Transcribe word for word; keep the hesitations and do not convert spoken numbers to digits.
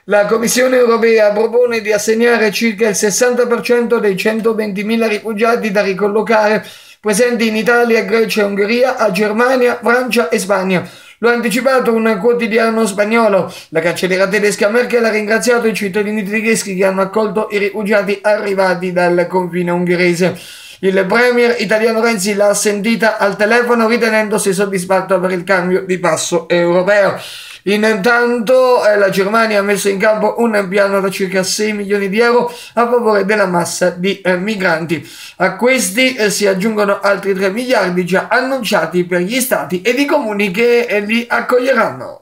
La Commissione europea propone di assegnare circa il sessanta per cento dei centoventimila rifugiati da ricollocare presenti in Italia, Grecia e Ungheria a Germania, Francia e Spagna. Lo ha anticipato un quotidiano spagnolo. La cancelliera tedesca Merkel ha ringraziato i cittadini tedeschi che hanno accolto i rifugiati arrivati dal confine ungherese. Il premier italiano Renzi l'ha sentita al telefono ritenendosi soddisfatto per il cambio di passo europeo. Intanto eh, la Germania ha messo in campo un piano da circa sei milioni di euro a favore della massa di eh, migranti. A questi eh, si aggiungono altri tre miliardi già annunciati per gli stati ed i comuni che eh, li accoglieranno.